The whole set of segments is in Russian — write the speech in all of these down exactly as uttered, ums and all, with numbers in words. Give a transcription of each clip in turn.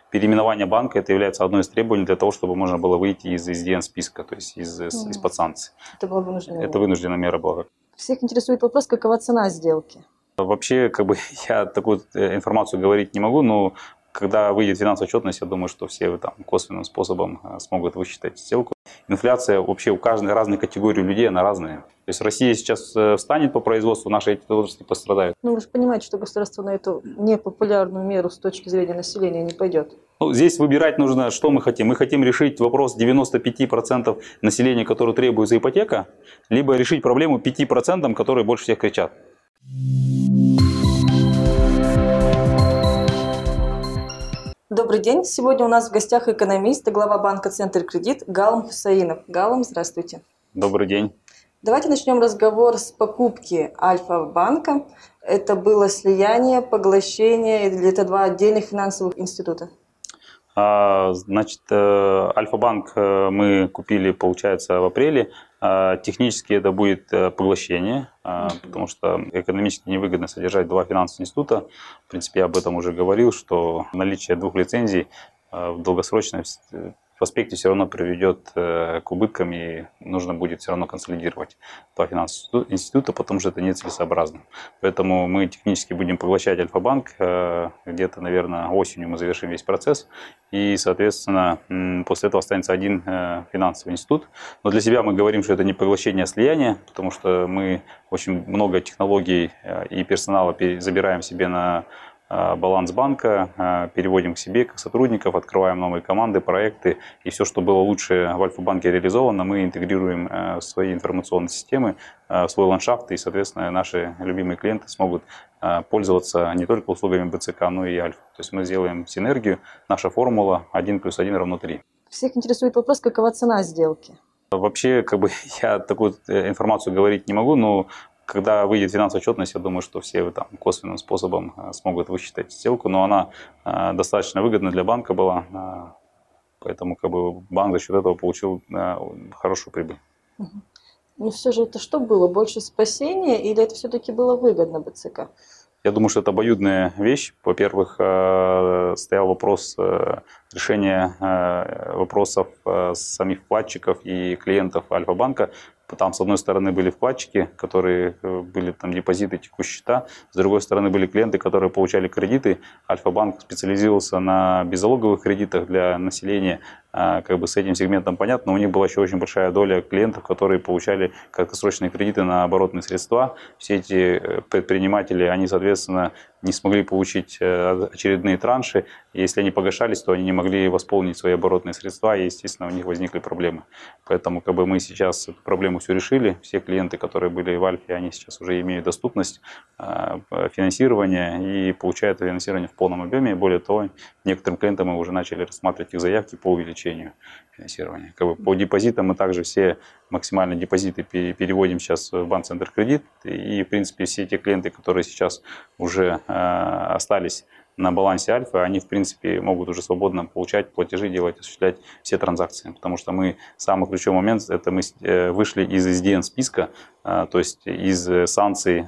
переименование банка это является одной из требований для того, чтобы можно было выйти из эс ди эн списка, то есть из, из, Мгм. из-под санкций. Это была вынужденная Это мера. вынужденная мера была. Всех интересует вопрос, какова цена сделки? Вообще, как бы я такую информацию говорить не могу, но когда выйдет финансовая отчетность, я думаю, что все там косвенным способом смогут высчитать сделку. Инфляция вообще у каждой разной категории людей, она разная. То есть Россия сейчас встанет по производству, наши эти отрасли пострадают. Ну, вы же понимаете, что государство на эту непопулярную меру с точки зрения населения не пойдет. Ну, здесь выбирать нужно, что мы хотим. Мы хотим решить вопрос девяноста пяти процентов населения, которое требуется ипотека, либо решить проблему пяти процентов, которые больше всех кричат. Добрый день. Сегодня у нас в гостях экономист и глава банка «Центр Кредит» Галам Хусаинов. Галам, здравствуйте. Добрый день. Давайте начнем разговор с покупки Альфа-банка. Это было слияние, поглощение, или это два отдельных финансовых института? Значит, Альфа-банк мы купили, получается, в апреле. Технически это будет поглощение, потому что экономически невыгодно содержать два финансовых института. В принципе, я об этом уже говорил, что наличие двух лицензий в долгосрочном аспекте все равно приведет к убыткам, и нужно будет все равно консолидировать два финансовых института, потому что это нецелесообразно. Поэтому мы технически будем поглощать Альфа-банк. Где-то, наверное, осенью мы завершим весь процесс. И, соответственно, после этого останется один финансовый институт. Но для себя мы говорим, что это не поглощение, а слияние, потому что мы очень много технологий и персонала забираем себе на баланс банка, переводим к себе как сотрудников, открываем новые команды, проекты. И все, что было лучше в Альфа-банке реализовано, мы интегрируем в свои информационные системы, в свой ландшафт. И, соответственно, наши любимые клиенты смогут пользоваться не только услугами бэ цэ ка, но и Альфа. То есть мы сделаем синергию. Наша формула один плюс один равно три. Всех интересует вопрос, какова цена сделки? Вообще, как бы я такую информацию говорить не могу, но когда выйдет финансовая отчетность, я думаю, что все там косвенным способом смогут высчитать сделку, но она э, достаточно выгодна для банка была, э, поэтому как бы банк за счет этого получил э, хорошую прибыль. Но все же это что было? Больше спасения или это все-таки было выгодно бэ цэ ка? Я думаю, что это обоюдная вещь. Во-первых, э, стоял вопрос э, решения э, вопросов э, самих вкладчиков и клиентов Альфа-банка. Там, с одной стороны, были вкладчики, которые были там депозиты, текущие счета. С другой стороны, были клиенты, которые получали кредиты. Альфа-банк специализировался на беззалоговых кредитах для населения. Как бы с этим сегментом понятно, но у них была еще очень большая доля клиентов, которые получали краткосрочные кредиты на оборотные средства. Все эти предприниматели, они, соответственно, не смогли получить очередные транши. Если они погашались, то они не могли восполнить свои оборотные средства, и, естественно, у них возникли проблемы. Поэтому как бы мы сейчас эту проблему все решили. Все клиенты, которые были в Альфе, они сейчас уже имеют доступность финансирования и получают финансирование в полном объеме. Более того, некоторым клиентам мы уже начали рассматривать их заявки по увеличению финансирования. Как бы по депозитам мы также все максимально депозиты переводим сейчас в банк «Центр Кредит». И, в принципе, все те клиенты, которые сейчас уже э, остались на балансе Альфы, они, в принципе, могут уже свободно получать платежи, делать, осуществлять все транзакции. Потому что мы, самый ключевой момент, это мы вышли из эс ди эн списка, э, то есть из санкций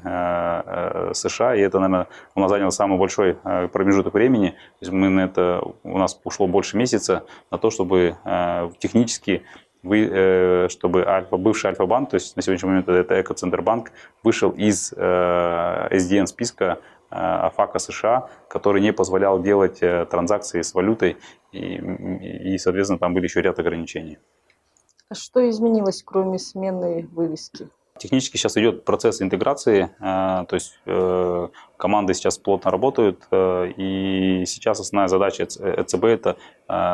э, США, и это, наверное, у нас заняло самый большой промежуток времени. То есть мы на это, у нас ушло больше месяца на то, чтобы э, технически Вы, чтобы Альфа, бывший Альфа-банк, то есть на сегодняшний момент это Эко-Центрбанк, вышел из эс ди эн списка АФАКа США, который не позволял делать транзакции с валютой, и, и, соответственно, там были еще ряд ограничений. А что изменилось, кроме смены вывески? Технически сейчас идет процесс интеграции, то есть команды сейчас плотно работают, и сейчас основная задача э цэ бэ – это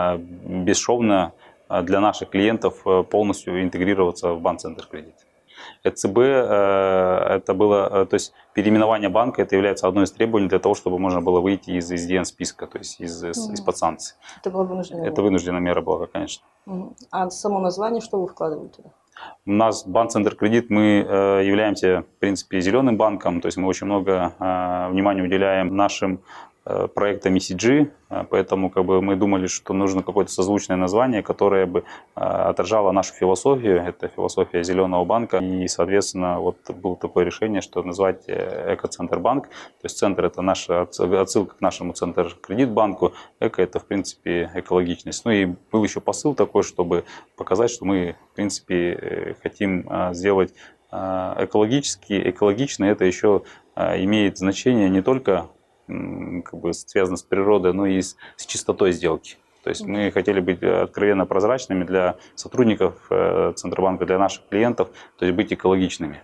бесшовно для наших клиентов полностью интегрироваться в банк «Центр Кредит». э цэ бэ это было, то есть переименование банка, это является одной из требований для того, чтобы можно было выйти из эс ди эн списка, то есть из, из, из-под санкций. Это была вынужденная мера? Это вынужденная мера была, конечно. А само название, что вы вкладываете туда? У нас банк «Центр Кредит», мы являемся, в принципе, зеленым банком, то есть мы очень много внимания уделяем нашим проектом и си джи, поэтому как бы, мы думали, что нужно какое-то созвучное название, которое бы отражало нашу философию, это философия Зеленого банка, и, соответственно, вот было такое решение, что назвать Экоцентр банк, то есть центр это наша отсылка к нашему центру кредит-банку, эко это, в принципе, экологичность. Ну и был еще посыл такой, чтобы показать, что мы, в принципе, хотим сделать экологически, экологично, это еще имеет значение не только как бы связано с природой, но и с, с чистотой сделки. То есть мы хотели быть откровенно прозрачными для сотрудников Центробанка, для наших клиентов, то есть быть экологичными.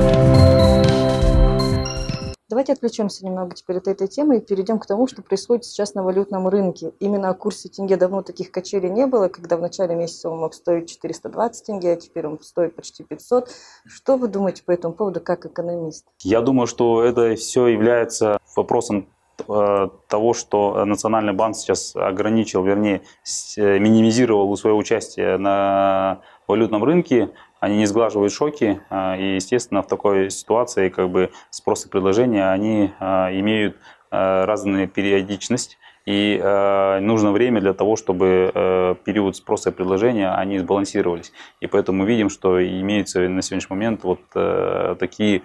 Давайте отвлечемся немного теперь от этой темы и перейдем к тому, что происходит сейчас на валютном рынке. Именно о курсе тенге давно таких качелей не было, когда в начале месяца он мог стоить четыреста двадцать тенге, а теперь он стоит почти пятьсот. Что вы думаете по этому поводу как экономист? Я думаю, что это все является вопросом того, что Национальный банк сейчас ограничил, вернее, минимизировал свое участие на валютном рынке. Они не сглаживают шоки, и, естественно, в такой ситуации как бы спрос и предложение, они имеют разную периодичность, и нужно время для того, чтобы период спроса и предложения, они сбалансировались. И поэтому мы видим, что имеются на сегодняшний момент вот такие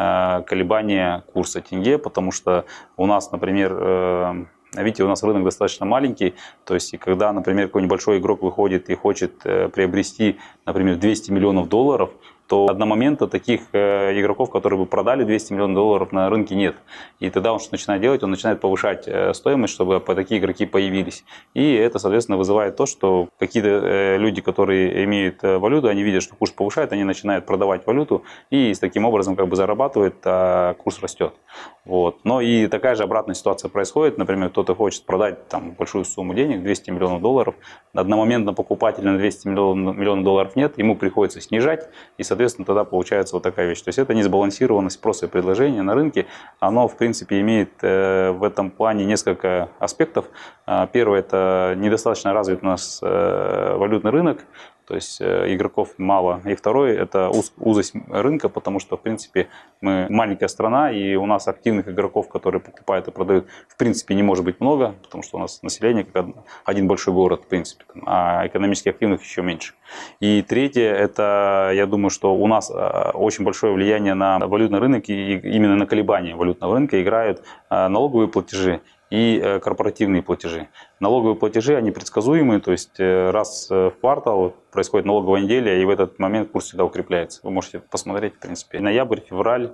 колебания курса тенге, потому что у нас, например, видите, у нас рынок достаточно маленький, то есть и когда, например, какой-нибудь большой игрок выходит и хочет приобрести, например, двести миллионов долларов, то одномоментно таких игроков, которые бы продали двести миллионов долларов, на рынке нет. И тогда он что начинает делать? Он начинает повышать стоимость, чтобы такие игроки появились. И это, соответственно, вызывает то, что какие-то люди, которые имеют валюту, они видят, что курс повышает, они начинают продавать валюту и таким образом как бы зарабатывают, а курс растет. Вот. Но и такая же обратная ситуация происходит. Например, кто-то хочет продать там большую сумму денег, двести миллионов долларов. Одномоментно покупателя на двести миллионов долларов нет, ему приходится снижать. И, соответственно, тогда получается вот такая вещь. То есть это несбалансированность спроса и предложения на рынке. Оно, в принципе, имеет в этом плане несколько аспектов. Первое – это недостаточно развит у нас валютный рынок. То есть игроков мало. И второе – это уз, узость рынка, потому что, в принципе, мы маленькая страна, и у нас активных игроков, которые покупают и продают, в принципе, не может быть много, потому что у нас население как один большой город, в принципе, а экономически активных еще меньше. И третье – это, я думаю, что у нас очень большое влияние на валютный рынок, и именно на колебания валютного рынка играют налоговые платежи и корпоративные платежи. Налоговые платежи, они предсказуемые, то есть раз в квартал происходит налоговая неделя, и в этот момент курс всегда укрепляется. Вы можете посмотреть, в принципе, ноябрь, февраль,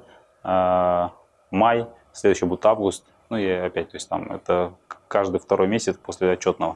май, следующий будет август, ну и опять, то есть там это каждый второй месяц после отчетного.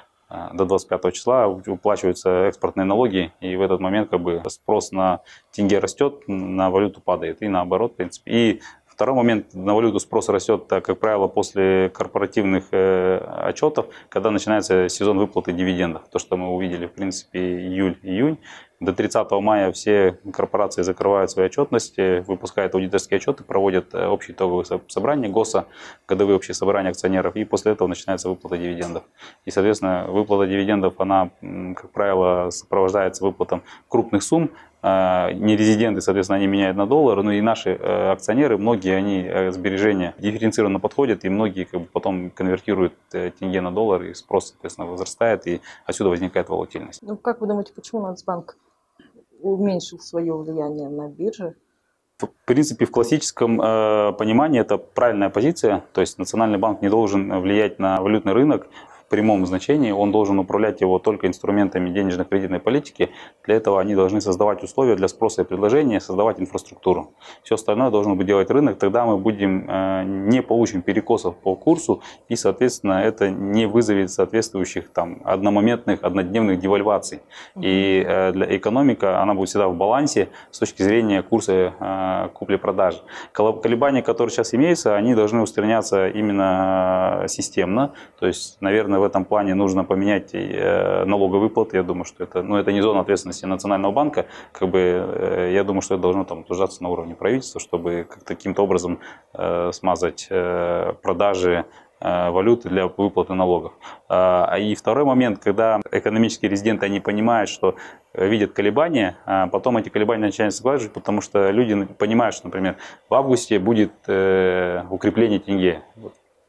До двадцать пятого числа уплачиваются экспортные налоги, и в этот момент как бы спрос на тенге растет, на валюту падает, и наоборот, в принципе. И второй момент, на валюту спрос растет, как правило, после корпоративных отчетов, когда начинается сезон выплаты дивидендов. То, что мы увидели, в принципе, июль-июнь. До тридцатого мая все корпорации закрывают свои отчетности, выпускают аудиторские отчеты, проводят общие итоговые собрания ГОСа, годовые общие собрания акционеров, и после этого начинается выплата дивидендов. И, соответственно, выплата дивидендов, она, как правило, сопровождается выплатом крупных сумм. Нерезиденты, соответственно, они меняют на доллары, но и наши акционеры, многие, они сбережения дифференцированно подходят, и многие как бы потом конвертируют тенге на доллар, и спрос, соответственно, возрастает, и отсюда возникает волатильность. Ну, как вы думаете, почему Нацбанк уменьшил свое влияние на бирже? В принципе, в классическом э, понимании это правильная позиция, то есть Национальный банк не должен влиять на валютный рынок в прямом значении, он должен управлять его только инструментами денежно-кредитной политики. Для этого они должны создавать условия для спроса и предложения, создавать инфраструктуру. Все остальное должен быть делать рынок, тогда мы будем, э, не получим перекосов по курсу, и, соответственно, это не вызовет соответствующих там одномоментных, однодневных девальваций. И э, для экономика, она будет всегда в балансе с точки зрения курса э, купли-продажи. Колебания, которые сейчас имеются, они должны устраняться именно системно, то есть, наверное, в этом плане нужно поменять налоговые выплаты. Я думаю, что это, ну, это не зона ответственности Национального банка. Как бы, я думаю, что это должно там утверждаться на уровне правительства, чтобы каким-то образом э, смазать э, продажи э, валюты для выплаты налогов. А, и второй момент, когда экономические резиденты, они понимают, что видят колебания, а потом эти колебания начинают сглаживать, потому что люди понимают, что, например, в августе будет э, укрепление тенге.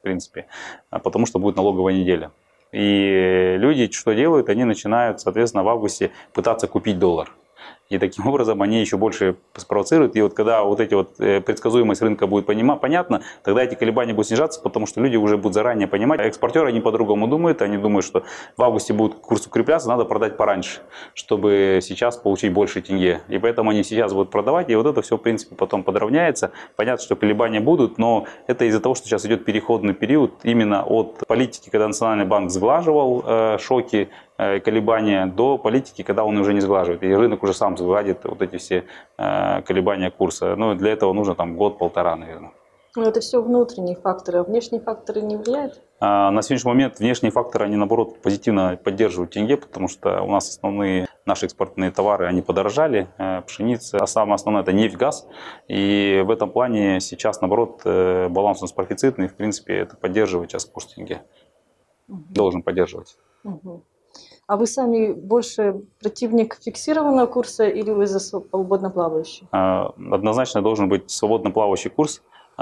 принципе, потому что будет налоговая неделя. И люди что делают? Они начинают, соответственно, в августе пытаться купить доллар. И таким образом они еще больше спровоцируют. И вот когда вот эти вот предсказуемость рынка будет понятна, тогда эти колебания будут снижаться, потому что люди уже будут заранее понимать. Экспортеры, они по-другому думают. Они думают, что в августе будет курс укрепляться, надо продать пораньше, чтобы сейчас получить больше тенге. И поэтому они сейчас будут продавать. И вот это все, в принципе, потом подровняется. Понятно, что колебания будут, но это из-за того, что сейчас идет переходный период именно от политики, когда Национальный банк сглаживал э, шоки, колебания, до политики, когда он уже не сглаживает. И рынок уже сам сгладит вот эти все э, колебания курса. Но для этого нужно там год-полтора, наверное. Но это все внутренние факторы, а внешние факторы не влияют? А на сегодняшний момент внешние факторы, они наоборот позитивно поддерживают тенге, потому что у нас основные наши экспортные товары, они подорожали, э, пшеница, а самое основное это нефть, газ. И в этом плане сейчас наоборот э, баланс у нас профицитный, в принципе это поддерживает сейчас курс тенге. Угу. Должен поддерживать. Угу. А вы сами больше противник фиксированного курса или вы за свободно плавающий? Однозначно должен быть свободно плавающий курс.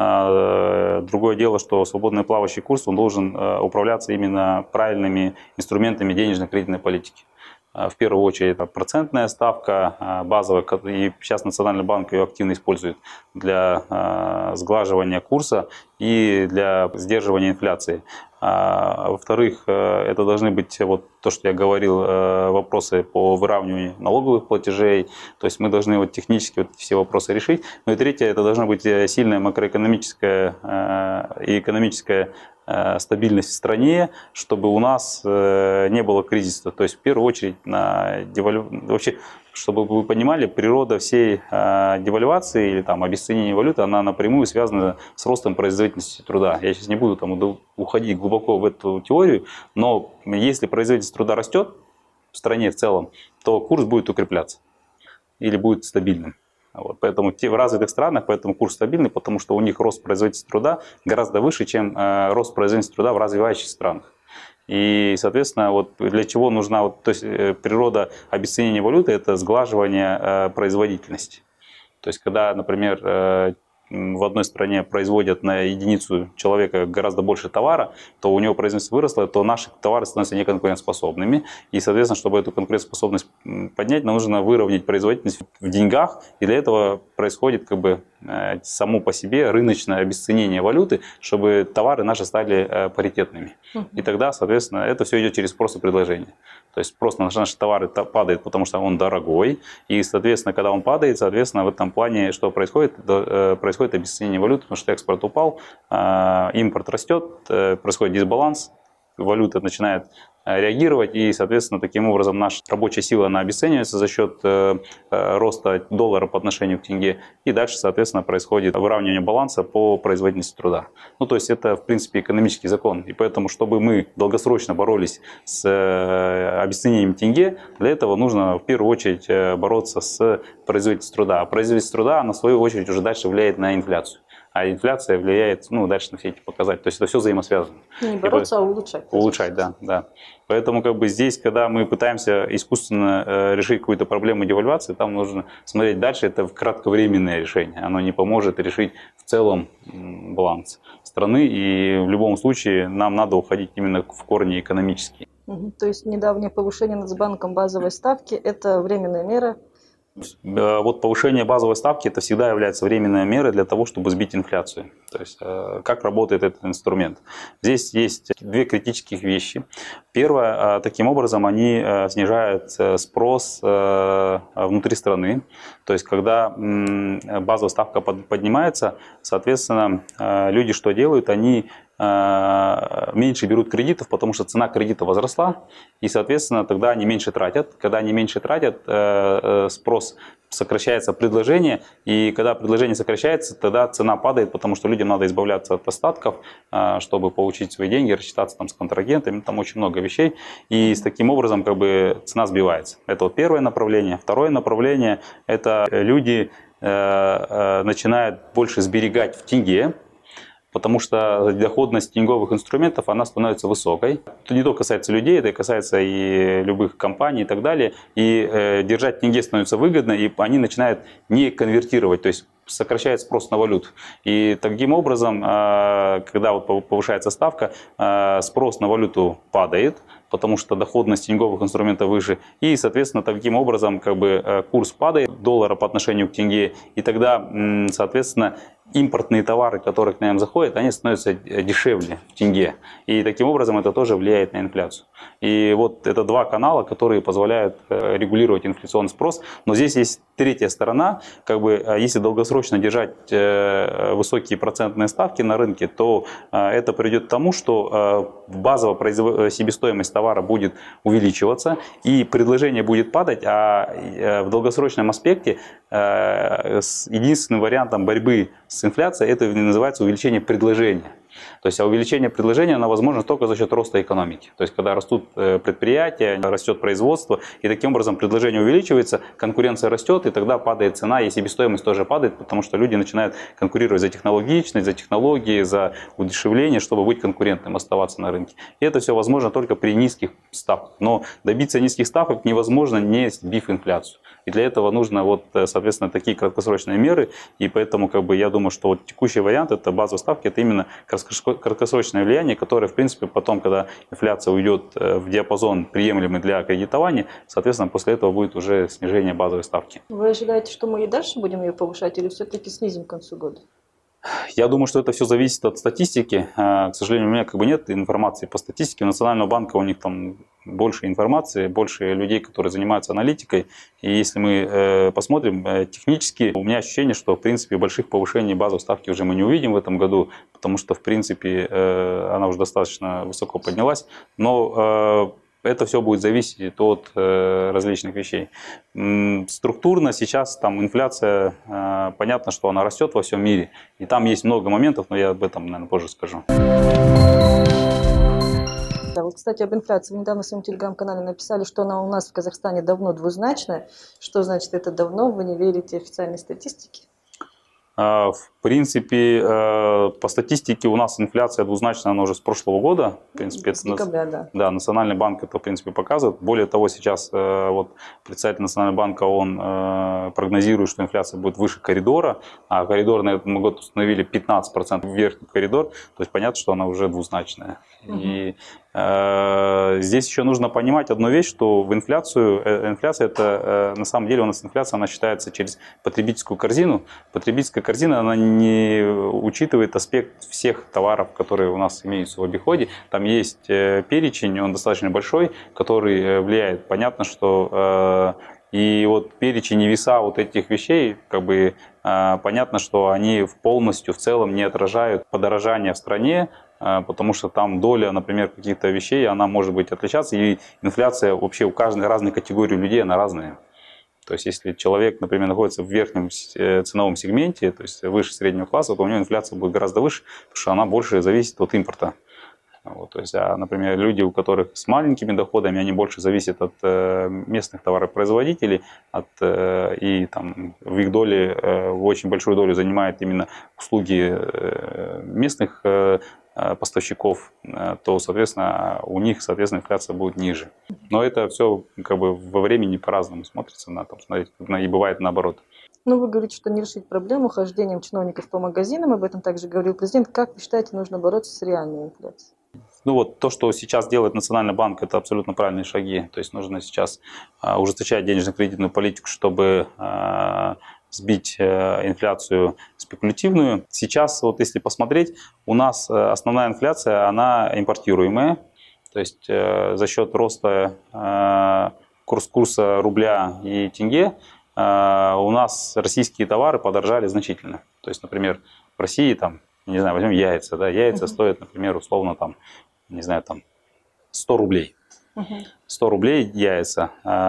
Другое дело, что свободно плавающий курс он должен управляться именно правильными инструментами денежно-кредитной политики. В первую очередь это процентная ставка базовая, и сейчас Национальный банк ее активно использует для сглаживания курса и для сдерживания инфляции. Во-вторых, это должны быть, вот то, что я говорил, вопросы по выравниванию налоговых платежей. То есть мы должны вот технически вот все вопросы решить. Ну и третье, это должна быть сильная макроэкономическая и экономическая стабильность в стране, чтобы у нас не было кризиса. То есть в первую очередь на девалю... вообще, чтобы вы понимали, природа всей девальвации или там обесценения валюты, она напрямую связана с ростом производительности труда. Я сейчас не буду там уходить глубоко в эту теорию, но если производительность труда растет в стране в целом, то курс будет укрепляться или будет стабильным. Вот, поэтому в развитых странах поэтому курс стабильный, потому что у них рост производительности труда гораздо выше, чем э, рост производительности труда в развивающихся странах. И, соответственно, вот для чего нужна вот, то есть, э, природа обесценения валюты – это сглаживание э, производительности. То есть, когда, например, э, в одной стране производят на единицу человека гораздо больше товара, то у него производительность выросла, то наши товары становятся неконкурентоспособными. И, соответственно, чтобы эту конкурентоспособность поднять, нам нужно выровнять производительность в деньгах. И для этого происходит как бы само по себе рыночное обесценение валюты, чтобы товары наши стали паритетными. И тогда, соответственно, это все идет через спрос и предложение. То есть спрос на наши товары падает, потому что он дорогой. И, соответственно, когда он падает, соответственно, в этом плане что происходит? Происходит обесценение валюты, потому что экспорт упал, импорт растет, происходит дисбаланс, валюта начинает реагировать, и, соответственно, таким образом наша рабочая сила она обесценивается за счет э, роста доллара по отношению к тенге, и дальше, соответственно, происходит выравнивание баланса по производительности труда. Ну, то есть это, в принципе, экономический закон, и поэтому, чтобы мы долгосрочно боролись с э, обесценением тенге, для этого нужно в первую очередь бороться с производительностью труда, а производительность труда, она, в свою очередь, уже дальше влияет на инфляцию. А инфляция влияет, ну, дальше на все эти показатели. То есть это все взаимосвязано. Не бороться, а улучшать. Улучшать, да, да. Поэтому как бы здесь, когда мы пытаемся искусственно э, решить какую-то проблему девальвации, там нужно смотреть дальше. Это кратковременное решение. Оно не поможет решить в целом баланс страны. И в любом случае нам надо уходить именно в корни экономические. Угу. То есть недавнее повышение Нацбанком базовой ставки – это временная мера? Вот повышение базовой ставки это всегда является временной мерой для того, чтобы сбить инфляцию. То есть как работает этот инструмент? Здесь есть две критических вещи. Первое, таким образом они снижают спрос внутри страны. То есть когда базовая ставка поднимается, соответственно, люди что делают? Они меньше берут кредитов, потому что цена кредита возросла, и, соответственно, тогда они меньше тратят. Когда они меньше тратят, спрос сокращается предложение, и когда предложение сокращается, тогда цена падает, потому что людям надо избавляться от остатков, чтобы получить свои деньги, рассчитаться там с контрагентами, там очень много вещей, и с таким образом как бы цена сбивается. Это вот первое направление. Второе направление – это люди начинают больше сберегать в тенге, потому что доходность тенговых инструментов, она становится высокой. Это не только касается людей, это касается и любых компаний и так далее. И э, держать тенге становится выгодно, и они начинают не конвертировать, то есть сокращает спрос на валюту. И таким образом, когда повышается ставка, спрос на валюту падает, потому что доходность тенговых инструментов выше. И, соответственно, таким образом как бы, курс падает доллара по отношению к тенге. И тогда, соответственно, импортные товары, которые к нам заходят, они становятся дешевле в тенге. И таким образом это тоже влияет на инфляцию. И вот это два канала, которые позволяют регулировать инфляционный спрос. Но здесь есть третья сторона. Как бы, если долгосрочно держать высокие процентные ставки на рынке, то это приведет к тому, что базовая себестоимость товара будет увеличиваться, и предложение будет падать, а в долгосрочном аспекте единственным вариантом борьбы с инфляцией это называется увеличение предложения. То есть а увеличение предложения оно возможно только за счет роста экономики. То есть когда растут предприятия, растет производство, и таким образом предложение увеличивается, конкуренция растет, и тогда падает цена, и себестоимость тоже падает, потому что люди начинают конкурировать за технологичность, за технологии, за удешевление, чтобы быть конкурентным, оставаться на рынке. И это все возможно только при низких ставках. Но добиться низких ставок невозможно, не сбив инфляцию. И для этого нужно, вот, соответственно, такие краткосрочные меры. И поэтому как бы, я думаю, что вот текущий вариант, это базовые ставки, это именно краткосрочное влияние, которое, в принципе, потом, когда инфляция уйдет в диапазон, приемлемый для кредитования, соответственно, после этого будет уже снижение базовой ставки. Вы ожидаете, что мы и дальше будем ее повышать, или все-таки снизим к концу года? Я думаю, что это все зависит от статистики. К сожалению, у меня как бы нет информации по статистике. У Национального банка у них там больше информации, больше людей, которые занимаются аналитикой. И если мы посмотрим технически, у меня ощущение, что в принципе больших повышений базовой ставки уже мы не увидим в этом году, потому что в принципе она уже достаточно высоко поднялась. Но это все будет зависеть от э, различных вещей. М, структурно сейчас там инфляция, э, понятно, что она растет во всем мире. И там есть много моментов, но я об этом, наверное, позже скажу. Да, вот, кстати, об инфляции. Вы недавно в своем телеграм-канале написали, что она у нас в Казахстане давно двузначная. Что значит это давно? Вы не верите официальной статистике? В принципе, по статистике у нас инфляция двузначная, она уже с прошлого года. В принципе, с декабря, да. Да, Национальный банк это, в принципе, показывает. Более того, сейчас вот, представитель Национального банка, он прогнозирует, что инфляция будет выше коридора, а коридор на этом год установили пятнадцать процентов верхний коридор, то есть понятно, что она уже двузначная. Угу. И э, здесь еще нужно понимать одну вещь, что в инфляцию, э, инфляция это, э, на самом деле у нас инфляция, она считается через потребительскую корзину. Потребительская корзина, она не учитывает аспект всех товаров, которые у нас имеются в обиходе. Там есть э, перечень, он достаточно большой, который э, влияет. Понятно, что э, и вот перечень и веса вот этих вещей, как бы э, понятно, что они полностью в целом не отражают подорожание в стране, потому что там доля, например, каких-то вещей, она может быть отличаться, и инфляция вообще у каждой разной категории людей, она разная. То есть, если человек, например, находится в верхнем ценовом сегменте, то есть выше среднего класса, то у него инфляция будет гораздо выше, потому что она больше зависит от импорта. Вот, то есть, а, например, люди, у которых с маленькими доходами, они больше зависят от э, местных товаропроизводителей, от, э, и там, в их доле, э, очень большую долю занимают именно услуги э, местных э, поставщиков, э, то, соответственно, у них, соответственно, инфляция будет ниже. Но это все как бы во времени по-разному смотрится, на, там, смотреть, и бывает наоборот. Ну, вы говорите, что не решить проблему хождением чиновников по магазинам, об этом также говорил президент. Как вы считаете, нужно бороться с реальной инфляцией? Ну вот то, что сейчас делает Национальный банк, это абсолютно правильные шаги. То есть нужно сейчас uh, ужесточать денежно-кредитную политику, чтобы uh, сбить uh, инфляцию спекулятивную. Сейчас, вот если посмотреть, у нас uh, основная инфляция, она импортируемая. То есть uh, за счет роста uh, курс, курса рубля и тенге uh, у нас российские товары подорожали значительно. То есть, например, в России там, не знаю, возьмем яйца, да, яйца uh-huh. стоят, например, условно там, не знаю, там сто рублей. Uh-huh. сто рублей яйца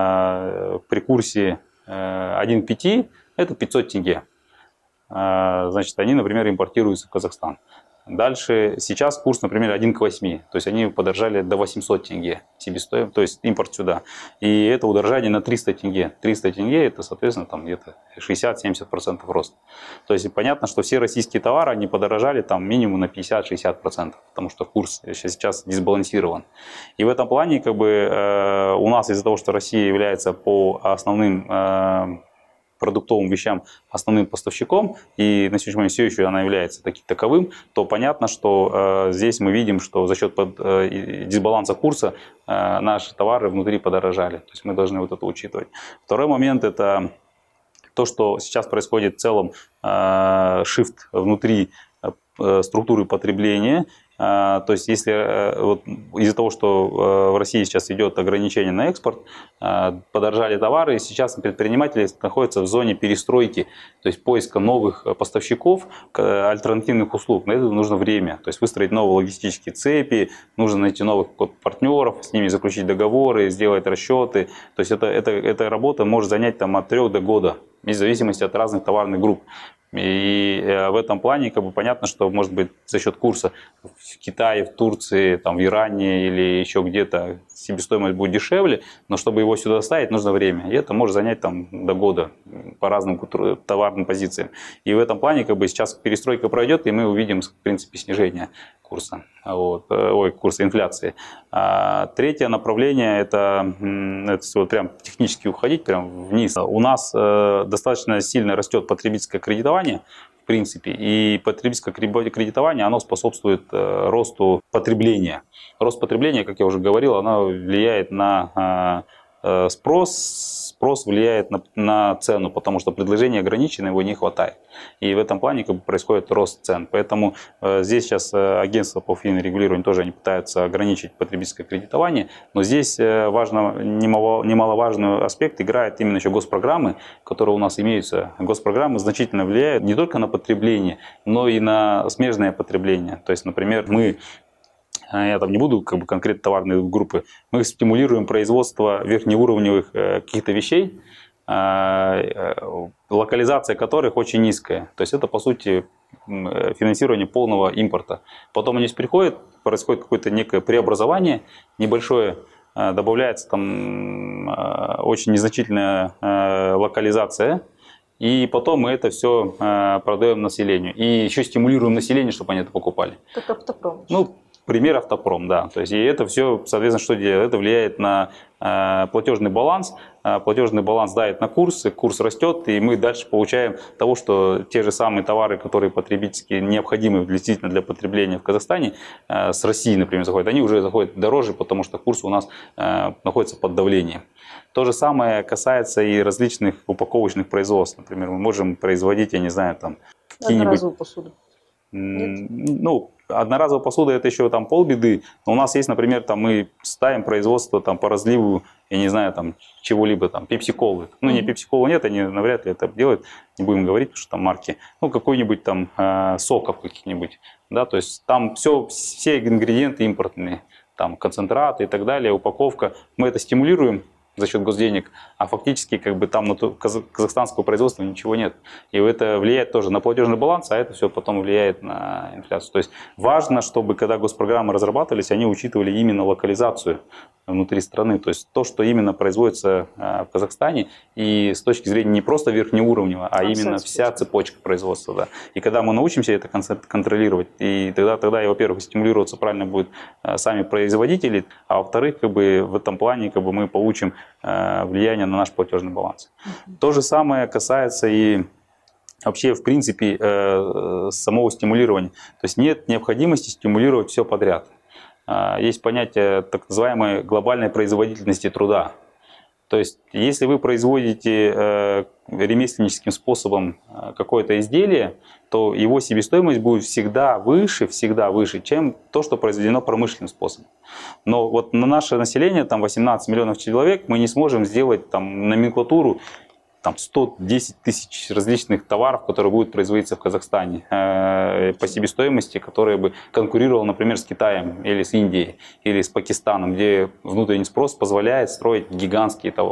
э, при курсе э, один к пяти это пятьсот тенге. Э, значит, они, например, импортируются в Казахстан. Дальше, сейчас курс, например, один к восьми, то есть они подорожали до восьмисот тенге себестоимость, то есть импорт сюда. И это удорожание на триста тенге. триста тенге это, соответственно, там где-то шестьдесят-семьдесят процентов рост. То есть понятно, что все российские товары, они подорожали там минимум на пятьдесят-шестьдесят процентов, потому что курс сейчас дисбалансирован. И в этом плане как бы э, у нас из-за того, что Россия является по основным э, продуктовым вещам основным поставщиком, и на сегодняшний момент все еще она является таки, таковым, то понятно, что э, здесь мы видим, что за счет под, э, дисбаланса курса э, наши товары внутри подорожали. То есть мы должны вот это учитывать. Второй момент – это то, что сейчас происходит в целом э, shift внутри э, структуры потребления. То есть, если вот, из-за того, что в России сейчас идет ограничение на экспорт, подорожали товары, и сейчас предприниматели находятся в зоне перестройки, то есть поиска новых поставщиков, альтернативных услуг. На это нужно время. То есть выстроить новые логистические цепи, нужно найти новых партнеров, с ними заключить договоры, сделать расчеты. То есть это, это, эта работа может занять там, от трех до года, в зависимости от разных товарных групп. И в этом плане как бы понятно, что может быть за счет курса в Китае, в Турции, там, в Иране или еще где-то себестоимость будет дешевле, но чтобы его сюда доставить, нужно время. И это может занять там, до года по разным товарным позициям. И в этом плане как бы сейчас перестройка пройдет, и мы увидим в принципе снижение курса, вот, ой, курса инфляции. А третье направление это, это вот прям технически уходить прям вниз. У нас э, достаточно сильно растет потребительское кредитование, в принципе, и потребительское кредитование оно способствует э, росту потребления. Рост потребления, как я уже говорил, оно влияет на э, спрос. Спрос влияет на, на цену, потому что предложение ограничено, его не хватает. И в этом плане как бы, происходит рост цен. Поэтому э, здесь сейчас э, агентство по финрегулированию тоже они пытаются ограничить потребительское кредитование. Но здесь э, важно, немало, немаловажный аспект играет именно еще госпрограммы, которые у нас имеются. Госпрограммы значительно влияют не только на потребление, но и на смежное потребление. То есть, например, мы... Я там не буду как бы, конкретно товарные группы. Мы стимулируем производство верхнеуровневых э, каких-то вещей, э, локализация которых очень низкая. То есть это по сути финансирование полного импорта. Потом они приходят, происходит какое-то некое преобразование небольшое, э, добавляется там э, очень незначительная э, локализация. И потом мы это все э, продаем населению. И еще стимулируем население, чтобы они это покупали. Как автопром. Ну, пример автопром, да. То есть, и это все, соответственно, что делает? Это влияет на э, платежный баланс. Э, платежный баланс давит на курс, и курс растет, и мы дальше получаем того, что те же самые товары, которые потребительские необходимы действительно для потребления в Казахстане, э, с России, например, заходят, они уже заходят дороже, потому что курс у нас э, находится под давлением. То же самое касается и различных упаковочных производств. Например, мы можем производить, я не знаю, там какие-нибудь... Одноразовую посуду. Нет? Ну, одноразовая посуда это еще там полбеды. Но у нас есть, например, там мы ставим производство там по разливу, я не знаю, там чего-либо, там пепси-колы. Ну, не пепси-колы нет, они навряд ли это делают, не будем говорить, потому что там марки. Ну, какой-нибудь там э, соков каких-нибудь, да, то есть там все, все ингредиенты импортные, там концентраты и так далее, упаковка. Мы это стимулируем за счет госденег, а фактически как бы там на казахстанского производства ничего нет. И это влияет тоже на платежный баланс, а это все потом влияет на инфляцию. То есть важно, чтобы когда госпрограммы разрабатывались, они учитывали именно локализацию внутри страны. То есть то, что именно производится в Казахстане, и с точки зрения не просто верхнеуровневого, а, а именно вся цепочка производства. Да. И когда мы научимся это контролировать, и тогда, тогда и, во-первых, стимулироваться правильно будут сами производители, а во-вторых, как бы в этом плане как бы мы получим влияние на наш платежный баланс. Uh-huh. То же самое касается и вообще, в принципе, самого стимулирования. То есть нет необходимости стимулировать все подряд. Есть понятие так называемой глобальной производительности труда. То есть, если вы производите э, ремесленническим способом э, какое-то изделие, то его себестоимость будет всегда выше, всегда выше, чем то, что произведено промышленным способом. Но вот на наше население, там восемнадцать миллионов человек, мы не сможем сделать там номенклатуру, там сто десять тысяч различных товаров, которые будут производиться в Казахстане э, по себестоимости, которые бы конкурировал, например, с Китаем или с Индией или с Пакистаном, где внутренний спрос позволяет строить гигантские того,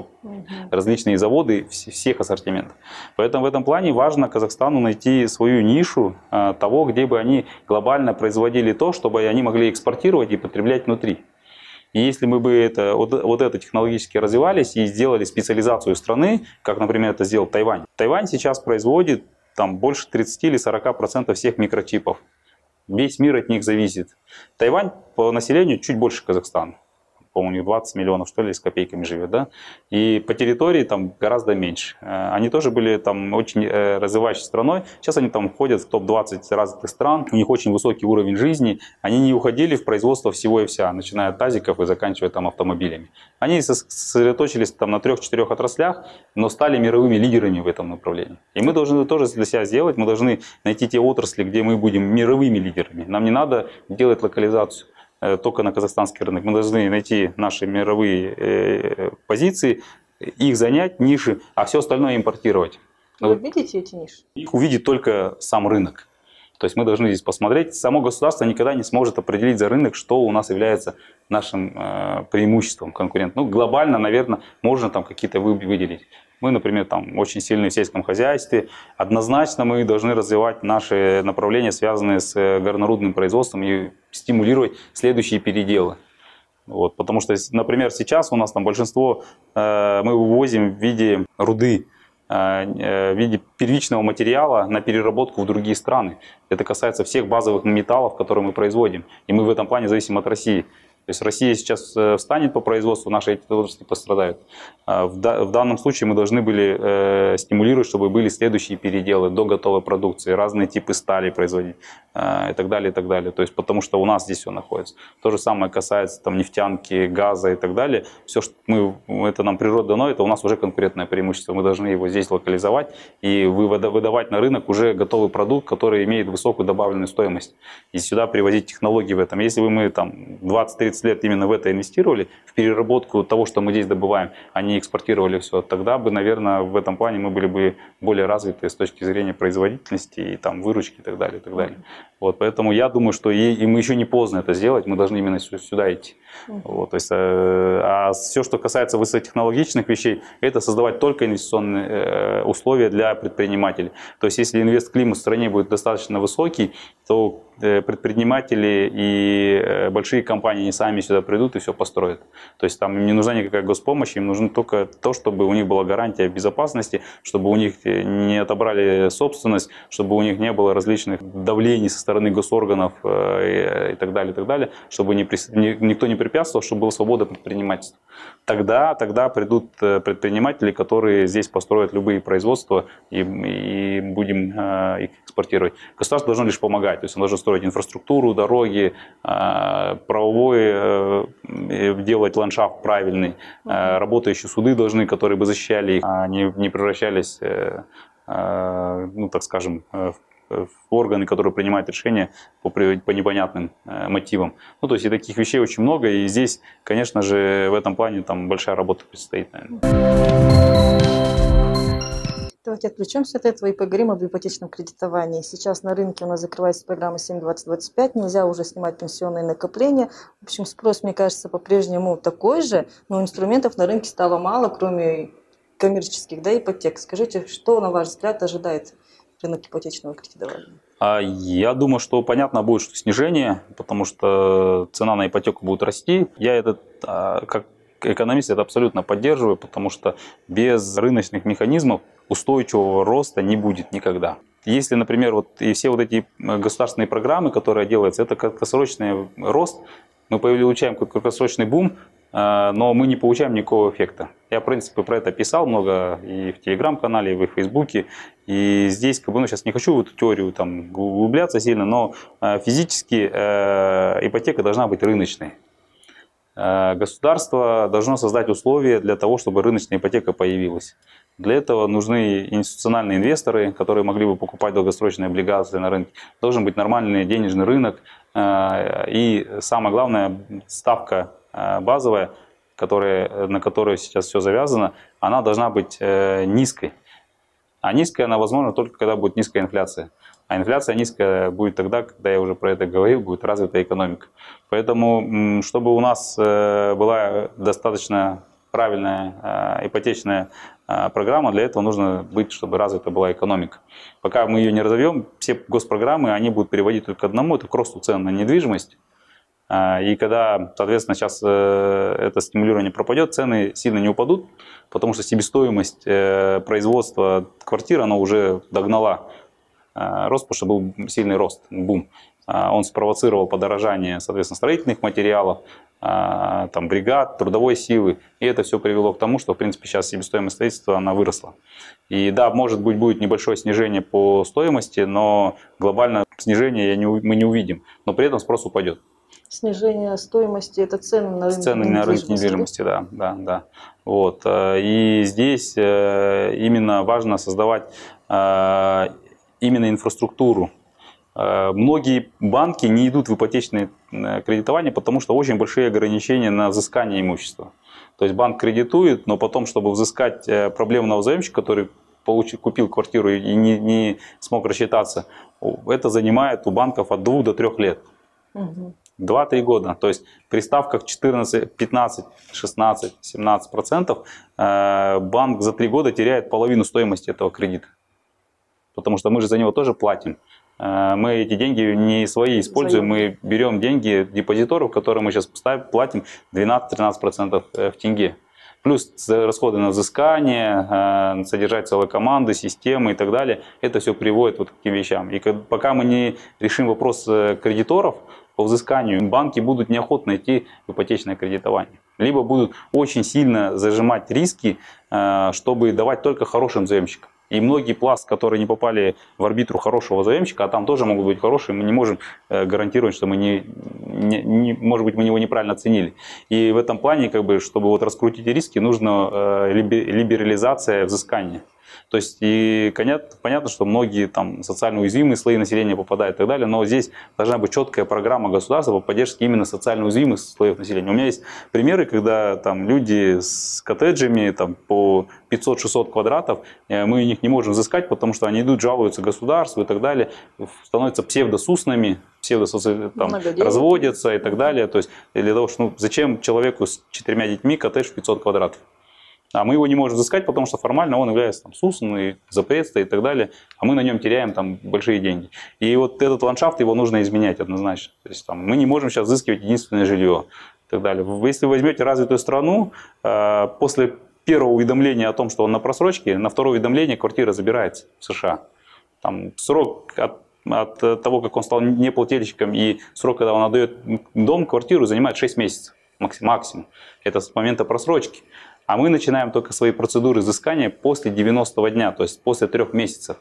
Мгм. различные заводы вс- всех ассортиментов. Поэтому в этом плане важно Казахстану найти свою нишу а, того, где бы они глобально производили то, чтобы они могли экспортировать и потреблять внутри. И если мы бы это, вот, вот это технологически развивались и сделали специализацию страны, как, например, это сделал Тайвань. Тайвань сейчас производит там, больше тридцати или сорока процентов всех микрочипов. Весь мир от них зависит. Тайвань по населению чуть больше Казахстана. По-моему, у них двадцать миллионов, что ли, с копейками живет, да? И по территории там гораздо меньше. Э, Они тоже были там очень э, развивающей страной. Сейчас они там входят в топ двадцать развитых стран. У них очень высокий уровень жизни. Они не уходили в производство всего и вся, начиная от тазиков и заканчивая там автомобилями. Они сос- сосредоточились там на трех-четырех отраслях, но стали мировыми лидерами в этом направлении. И мы должны тоже для себя сделать. Мы должны найти те отрасли, где мы будем мировыми лидерами. Нам не надо делать локализацию только на казахстанский рынок. Мы должны найти наши мировые э, позиции, их занять, ниши, а все остальное импортировать. Вы видите эти ниши? Их увидит только сам рынок. То есть мы должны здесь посмотреть. Само государство никогда не сможет определить за рынок, что у нас является нашим э, преимуществом конкурентным. Ну, глобально, наверное, можно там какие-то выделить. Мы, например, там очень сильны в сельском хозяйстве. Однозначно мы должны развивать наши направления, связанные с горнорудным производством, и стимулировать следующие переделы. Вот, потому что, например, сейчас у нас там большинство э, мы вывозим в виде руды, э, в виде первичного материала на переработку в другие страны. Это касается всех базовых металлов, которые мы производим. И мы в этом плане зависим от России. То есть Россия сейчас встанет по производству, наши эти отрасли пострадают. В данном случае мы должны были э, стимулировать, чтобы были следующие переделы до готовой продукции, разные типы стали производить э, и так далее, и так далее. То есть потому что у нас здесь все находится. То же самое касается там, нефтянки, газа и так далее. Все, что мы, это нам природа дано, это у нас уже конкурентное преимущество. Мы должны его здесь локализовать и выдавать на рынок уже готовый продукт, который имеет высокую добавленную стоимость. И сюда привозить технологии в этом. Если бы мы там двадцать-тридцать лет именно в это инвестировали, в переработку того, что мы здесь добываем, а не экспортировали все, тогда бы, наверное, в этом плане мы были бы более развиты с точки зрения производительности и там выручки и так далее, и так далее. Вот, поэтому я думаю, что и, и мы еще не поздно это сделать, мы должны именно сюда идти. Вот, то есть, э, а все, что касается высокотехнологичных вещей, это создавать только инвестиционные э, условия для предпринимателей. То есть, если инвестклимат в стране будет достаточно высокий, то предприниматели и большие компании сами сюда придут и все построят. То есть там им не нужна никакая госпомощь, им нужно только то, чтобы у них была гарантия безопасности, чтобы у них не отобрали собственность, чтобы у них не было различных давлений со стороны госорганов и так далее, и так далее, чтобы не, никто не препятствовал, чтобы была свобода предпринимательства. Тогда, тогда придут предприниматели, которые здесь построят любые производства и, и будем их экспортировать. Государство должно лишь помогать, то есть оно должно строить инфраструктуру, дороги, правовой, делать ландшафт правильный, работающие суды должны, которые бы защищали их, а не, не превращались, ну, так скажем, в в органы, которые принимают решения по, по непонятным э, мотивам. Ну, то есть и таких вещей очень много, и здесь, конечно же, в этом плане там большая работа предстоит, наверное. Давайте отвлечемся от этого и поговорим об ипотечном кредитовании. Сейчас на рынке у нас закрывается программа семь двадцать двадцать пять, нельзя уже снимать пенсионные накопления. В общем, спрос, мне кажется, по-прежнему такой же, но инструментов на рынке стало мало, кроме коммерческих, да, ипотек. Скажите, что, на ваш взгляд, ожидает рынок ипотечного кредитования? Я думаю, что понятно будет, что снижение, потому что цена на ипотеку будет расти. Я этот, как экономист, это абсолютно поддерживаю, потому что без рыночных механизмов устойчивого роста не будет никогда. Если, например, вот и все вот эти государственные программы, которые делаются, это краткосрочный рост, мы получаем краткосрочный бум, но мы не получаем никакого эффекта. Я, в принципе, про это писал много и в Телеграм-канале, и в Фейсбуке. И здесь, как бы, ну, сейчас не хочу в эту теорию там углубляться сильно, но физически э, ипотека должна быть рыночной. Э, государство должно создать условия для того, чтобы рыночная ипотека появилась. Для этого нужны институциональные инвесторы, которые могли бы покупать долгосрочные облигации на рынке. Должен быть нормальный денежный рынок. Э, и самое главное, ставка базовая, которая, на которую сейчас все завязано, она должна быть э, низкой. А низкая она возможна только когда будет низкая инфляция. А инфляция низкая будет тогда, когда я уже про это говорил, будет развита экономика. Поэтому, чтобы у нас э, была достаточно правильная э, ипотечная э, программа, для этого нужно быть, чтобы развита была экономика. Пока мы ее не разовьем, все госпрограммы, они будут приводить только к одному, это к росту цен на недвижимость. И когда, соответственно, сейчас это стимулирование пропадет, цены сильно не упадут, потому что себестоимость производства квартир, она уже догнала рост, потому что был сильный рост, бум. Он спровоцировал подорожание, соответственно, строительных материалов, там, бригад, трудовой силы. И это все привело к тому, что, в принципе, сейчас себестоимость строительства, она выросла. И да, может быть, будет небольшое снижение по стоимости, но глобальное снижение мы не увидим. Но при этом спрос упадет. Снижение стоимости – это цены на рынке цены на рынке недвижимости, да, да, да. Вот. И здесь именно важно создавать именно инфраструктуру. Многие банки не идут в ипотечное кредитование, потому что очень большие ограничения на взыскание имущества. То есть банк кредитует, но потом, чтобы взыскать проблемного заемщика, который получил, купил квартиру и не, не смог рассчитаться, это занимает у банков от двух до трех лет. Угу. два-три года. То есть при ставках четырнадцать, пятнадцать, шестнадцать, семнадцать процентов банк за три года теряет половину стоимости этого кредита. Потому что мы же за него тоже платим. Мы эти деньги не свои используем, мы берем деньги депозиторов, которые мы сейчас платим двенадцать-тринадцать процентов в тенге. Плюс расходы на взыскание, содержать целые команды, системы и так далее. Это все приводит вот к таким вещам. И пока мы не решим вопрос кредиторов по взысканию, банки будут неохотно идти в ипотечное кредитование. Либо будут очень сильно зажимать риски, чтобы давать только хорошим заемщикам. И многие пласт, которые не попали в арбитру хорошего заемщика, а там тоже могут быть хорошие, мы не можем гарантировать, что мы не, не, не может быть, мы его неправильно оценили. И в этом плане, как бы, чтобы вот раскрутить риски, нужна либерализация взыскания. То есть, и понятно, что многие там социально уязвимые слои населения попадают и так далее, но здесь должна быть четкая программа государства по поддержке именно социально уязвимых слоев населения. У меня есть примеры, когда там люди с коттеджами там, по пятьсот-шестьсот квадратов, мы у них не можем взыскать, потому что они идут, жалуются государству и так далее, становятся псевдосуснами, псевдо там, разводятся и так далее. То есть, для того, что ну, зачем человеку с четырьмя детьми коттедж в пятьсот квадратов? А мы его не можем взыскать, потому что формально он является там, СУСом, и запрет и так далее, а мы на нем теряем там, большие деньги. И вот этот ландшафт, его нужно изменять однозначно. То есть, там, мы не можем сейчас взыскивать единственное жилье и так далее. Если вы возьмете развитую страну, э, после первого уведомления о том, что он на просрочке, на второе уведомление квартира забирается в США. Там, срок от, от того, как он стал неплательщиком, и срок, когда он отдает дом, квартиру, занимает шесть месяцев максимум. Это с момента просрочки. А мы начинаем только свои процедуры взыскания после девяностого дня, то есть после трех месяцев.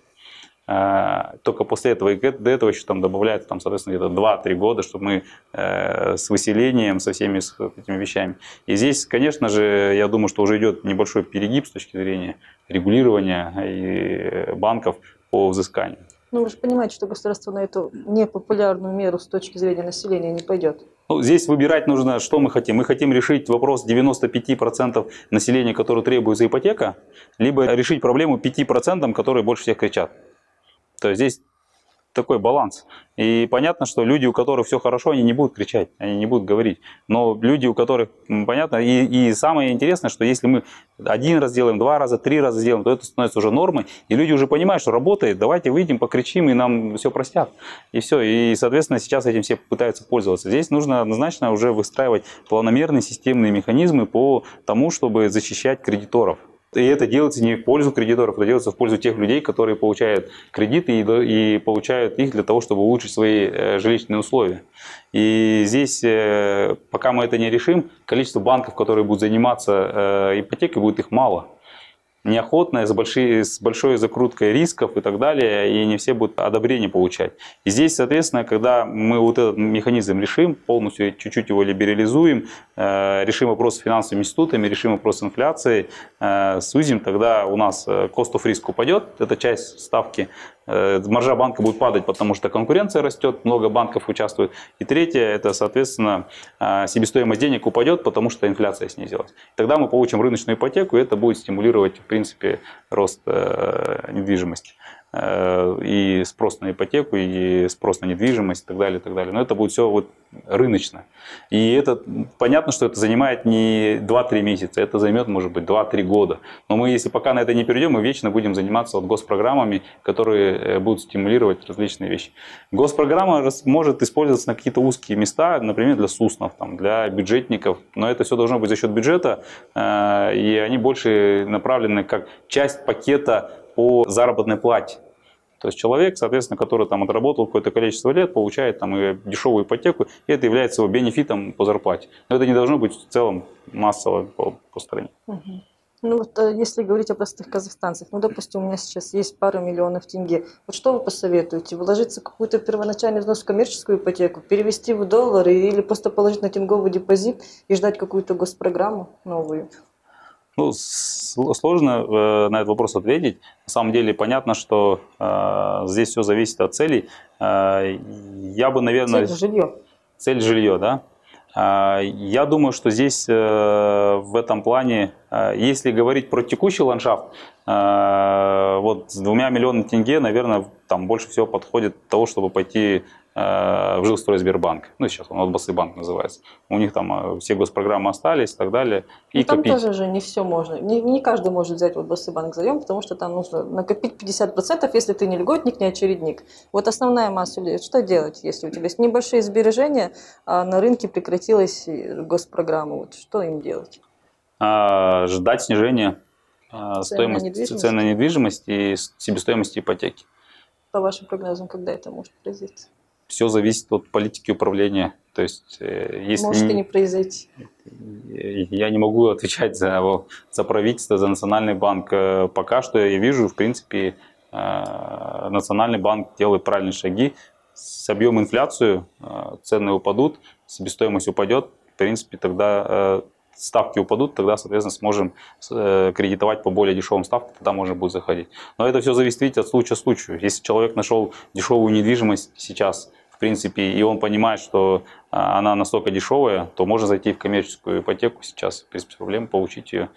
Только после этого, и до этого еще там добавляется, там, соответственно, где-то два-три года, чтобы мы с выселением, со всеми этими вещами. И здесь, конечно же, я думаю, что уже идет небольшой перегиб с точки зрения регулирования и банков по взысканию. Ну, вы же понимаете, что государство на эту непопулярную меру с точки зрения населения не пойдет. Ну, здесь выбирать нужно, что мы хотим. Мы хотим решить вопрос девяноста пяти процентов населения, которое требуется ипотека, либо решить проблему пяти процентов, которые больше всех кричат. То есть здесь такой баланс. И понятно, что люди, у которых все хорошо, они не будут кричать, они не будут говорить. Но люди, у которых, понятно, и, и самое интересное, что если мы один раз сделаем, два раза, три раза сделаем, то это становится уже нормой, и люди уже понимают, что работает, давайте выйдем, покричим, и нам все простят. И все. И, соответственно, сейчас этим все пытаются пользоваться. Здесь нужно однозначно уже выстраивать планомерные системные механизмы по тому, чтобы защищать кредиторов. И это делается не в пользу кредиторов, это делается в пользу тех людей, которые получают кредиты и, и получают их для того, чтобы улучшить свои жилищные условия. И здесь, пока мы это не решим, количество банков, которые будут заниматься ипотекой, будет их мало. Неохотная, с большой, с большой закруткой рисков и так далее, и не все будут одобрение получать. И здесь, соответственно, когда мы вот этот механизм решим, полностью чуть-чуть его либерализуем, э, решим вопрос с финансовыми институтами, решим вопрос с инфляцией, э, сузим, тогда у нас cost of risk упадет, это часть ставки, э, маржа банка будет падать, потому что конкуренция растет, много банков участвует. И третье, это, соответственно, э, себестоимость денег упадет, потому что инфляция снизилась. Тогда мы получим рыночную ипотеку, и это будет стимулировать, в принципе, рост э, недвижимости. и спрос на ипотеку, и спрос на недвижимость и так далее, и так далее. Но это будет все вот рыночно. И это понятно, что это занимает не два-три месяца, это займет, может быть, два-три года. Но мы, если пока на это не перейдем, мы вечно будем заниматься вот госпрограммами, которые будут стимулировать различные вещи. Госпрограмма может использоваться на какие-то узкие места, например, для суснов, там, для бюджетников. Но это все должно быть за счет бюджета, и они больше направлены как часть пакета по заработной плате. То есть человек, соответственно, который там отработал какое-то количество лет, получает там и дешевую ипотеку, и это является его бенефитом по зарплате. Но это не должно быть в целом массово по, по стране. Угу. Ну вот если говорить о простых казахстанцах, ну допустим, у меня сейчас есть пару миллионов тенге, вот что вы посоветуете? Вложиться в какую-то первоначальный взнос в коммерческую ипотеку, перевести в доллары или просто положить на тенговый депозит и ждать какую-то госпрограмму новую? Ну, сложно э, на этот вопрос ответить. На самом деле понятно, что э, здесь все зависит от целей. Э, я бы, наверное... Цель жилье. Цель жилье, да. Э, я думаю, что здесь э, в этом плане, э, если говорить про текущий ландшафт, э, вот с двумя миллионами тенге, наверное, там больше всего подходит того, чтобы пойти в Жилстройсбербанк, ну сейчас он Отбасыбанк называется, у них там все госпрограммы остались и так далее, и ну, там копить. тоже же не все можно, не, не каждый может взять вот Отбасыбанк заем, потому что там нужно накопить пятьдесят процентов, если ты не льготник, не очередник. Вот основная масса людей, что делать, если у тебя есть небольшие сбережения, а на рынке прекратилась госпрограмма, вот что им делать? А, ждать снижения цен стоимости, на недвижимость. цен на недвижимость и себестоимости ипотеки. По вашим прогнозам, когда это может произойти? Все зависит от политики управления. То есть, если может и не произойти. Я не могу отвечать за, за правительство, за Национальный банк. Пока что я вижу, в принципе, Национальный банк делает правильные шаги. Собьем инфляцию, цены упадут, себестоимость упадет. В принципе, тогда ставки упадут, тогда, соответственно, сможем кредитовать по более дешевым ставкам, тогда можно будет заходить. Но это все зависит, видите, от случая к случаю. Если человек нашел дешевую недвижимость сейчас, в принципе, и он понимает, что она настолько дешевая, то можно зайти в коммерческую ипотеку сейчас, без проблем, получить ее,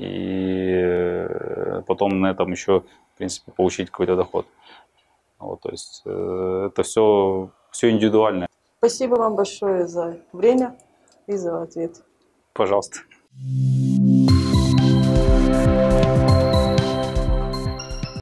и потом на этом еще, в принципе, получить какой-то доход. Вот, то есть это все, все индивидуально. Спасибо вам большое за время и за ответ. Пожалуйста.